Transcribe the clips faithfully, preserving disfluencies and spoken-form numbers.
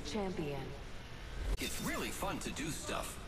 champion. It's really fun to do stuff.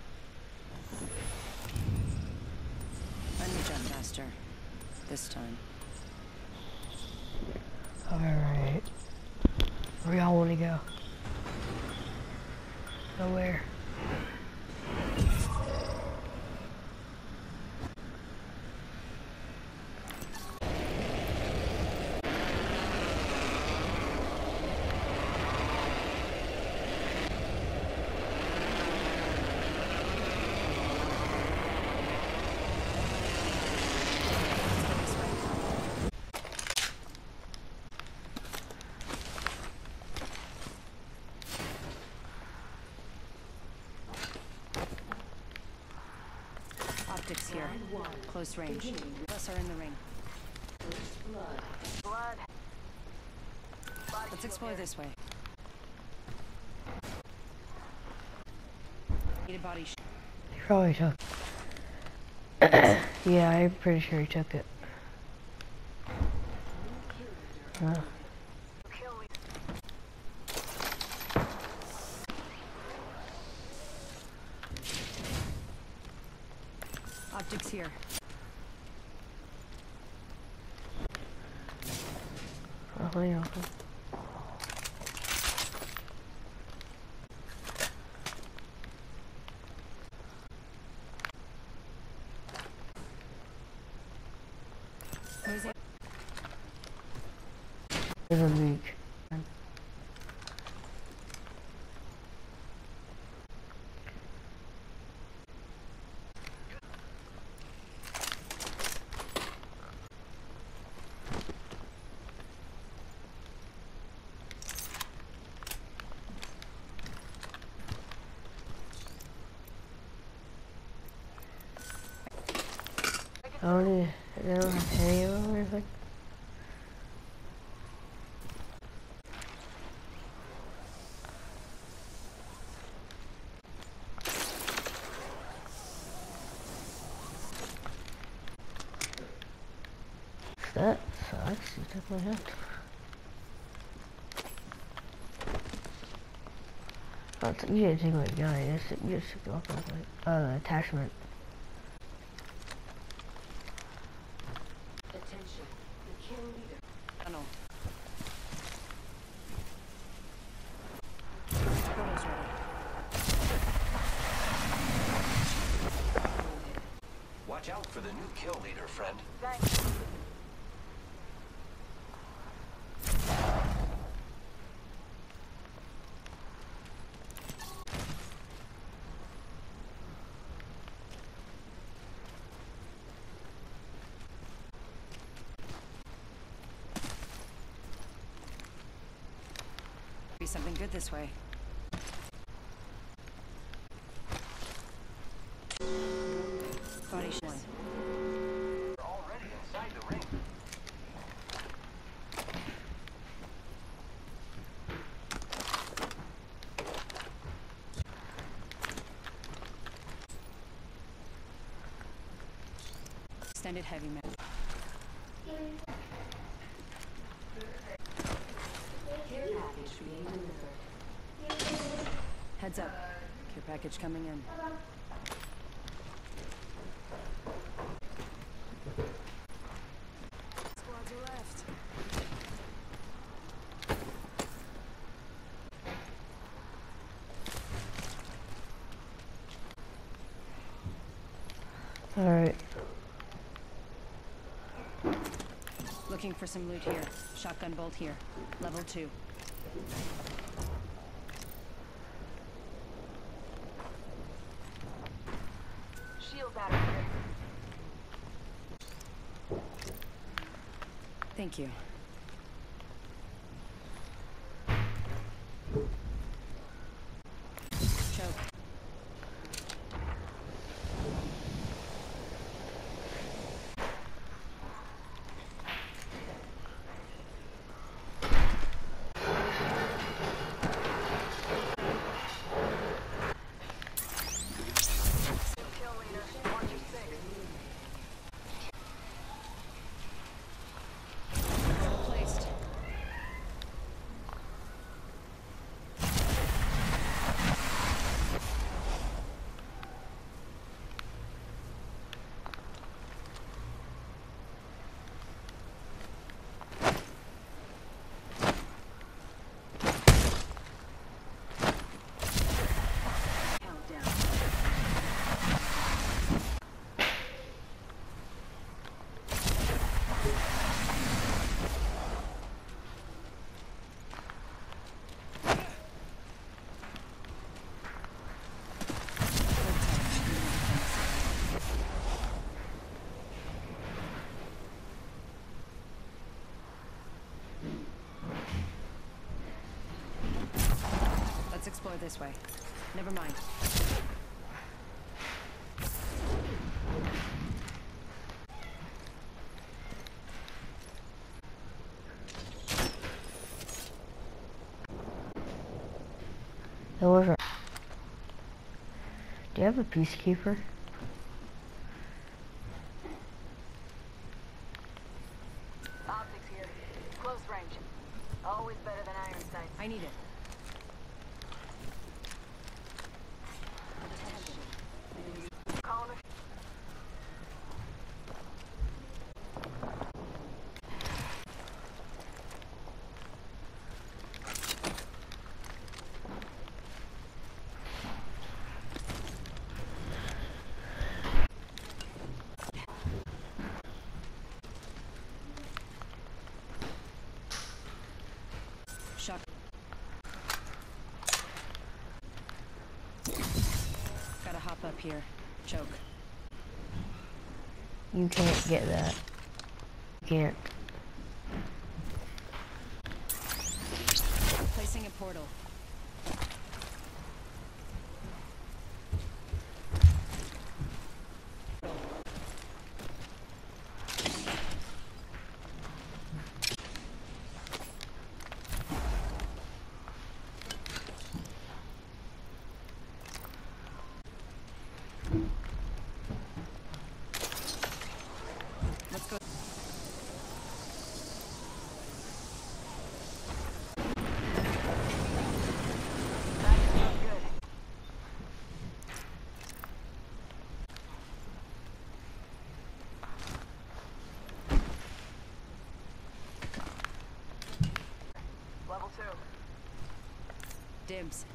I'm the jump master. This time. Alright. Where y'all want to go? Nowhere. Optics here. Close range. Us are in the ring. Blood. Let's explore this way. Need a body sh- He probably took. Yeah, I'm pretty sure he took it. Huh? Optics here. Oh, hang on. Where's it? There's a leak. Oh, they they don't have hay or anything? That sucks. You took my hat. Oh, it's- you didn't take my gun. You just, you just took off my uh, the attachment. Attention. The kill leader. Tunnel. Portal's ready. Watch out for the new kill leader, friend. Thanks. Be something good this way. Body shot. We're already inside the ring. Extended heavy metal. Care package being delivered. Heads up. Care package coming in. Squads are left. Alright. Looking for some loot here. Shotgun bolt here. Level two. Shield battery. Thank you. Choke. Kill leader. One to six. this way. Never mind. That was right. Do you have a peacekeeper? Optics here. Close range. Always better than iron sights. I need it. Calling a Shock. Gotta hop up here. Choke. You can't get that. You can't. Placing a portal. Let's go. That smells good. Level two. Dibs.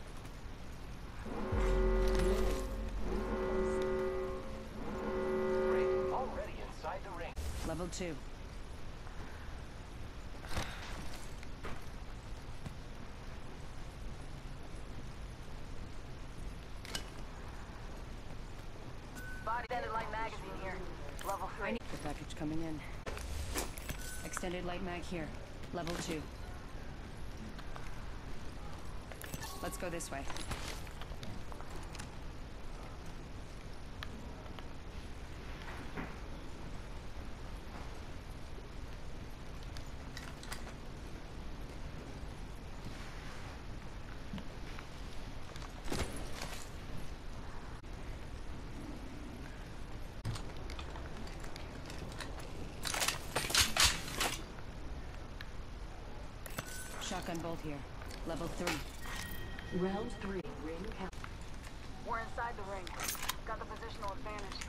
Great. Already inside the ring. Level two. Body extended light magazine here. Level I three. need the package coming in. Extended light mag here. Level two. Let's go this way. Shotgun bolt here. Level three. Round three. Ring count. We're inside the ring. Got the positional advantage.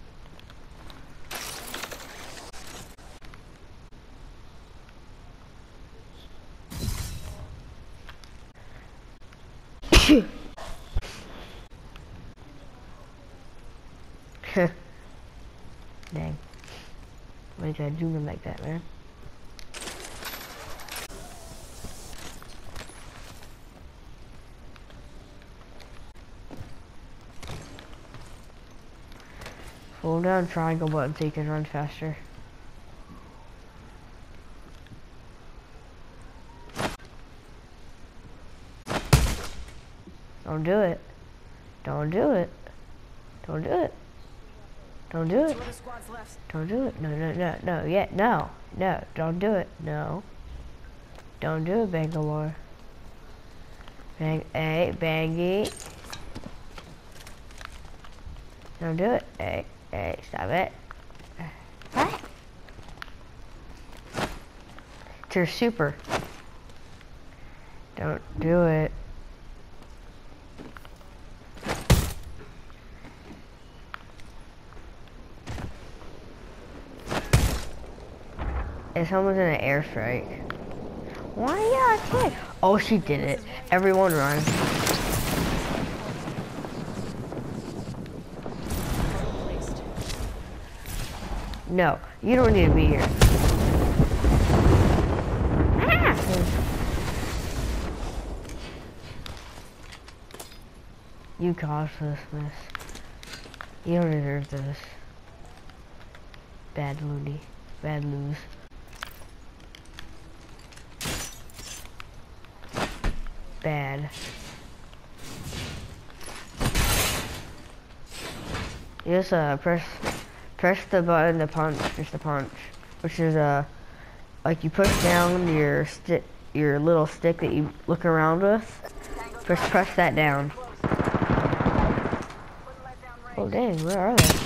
Dang. Why you gotta do them like that, man? Hold down triangle button so you can run faster. Don't do it. Don't do it. Don't do it. Don't do it. Two other squads left. Don't do it. No, no, no, no. Yeah, no. No. Don't do it. No. Don't do it, Bangalore. Bang, hey, Bangy. Don't do it. Hey, hey, stop it. What? It's your super. Don't do it. If someone's in an airstrike. Why are you not? Oh, she did it. Everyone run. Placed. No, you don't need to be here. Ah! You caused this mess. You don't deserve this. Bad Looney. Bad lose. Bad. just uh press press the button to punch, just to punch, which is uh like you push down your stick, your little stick that you look around with. Press press that down. Oh dang, where are they?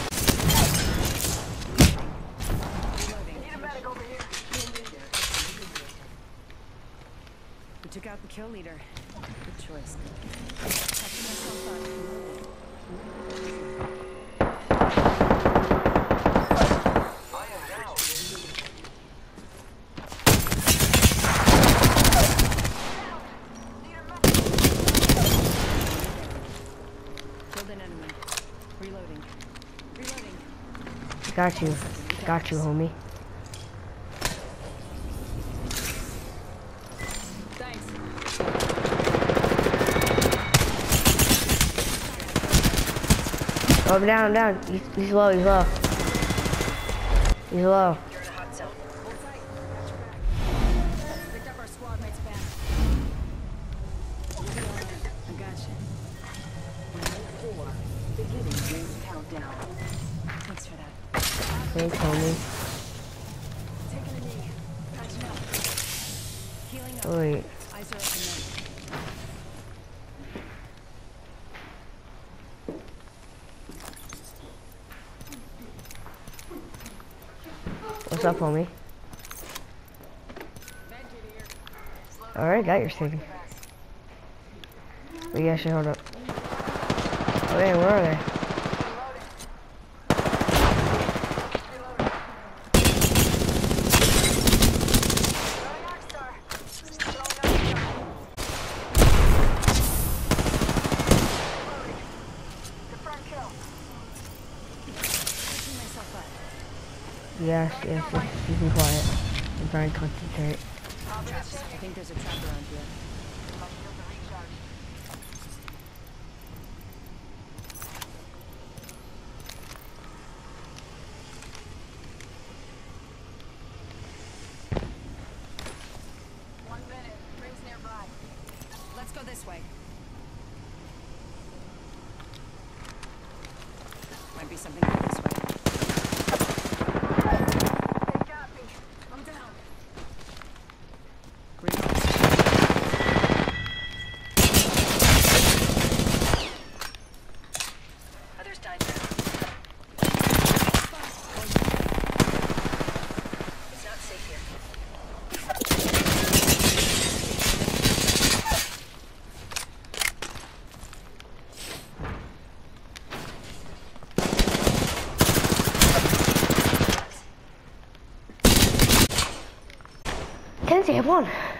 We took out the kill leader. Good choice. Touching myself up. I am down. Killed an enemy. Reloading. Reloading. Got you, got you, homie. Thanks. Oh, I'm down, I'm down. He's, he's low, he's low. He's low. You're in a hot zone. Hold tight. Got your back. Picked up our squad mate's back. I got you. Four. Beginning ring countdown. Thanks for that. Thanks, homie. Taking a knee. Patching up. Healing up. Oh, wait. Eyes are open now. What's up, homie? Alright, got your sticky. But yeah, shit, hold up. Oh, yeah, where are they? Picking myself up. Yes, yes, yes. You be quiet. I'm trying to concentrate. I think there's a trap around here. One minute. Rings nearby. Let's go this way. Might be something good this way. They got me. I'm down. Others died there. It's not safe here. Kenzie, I won.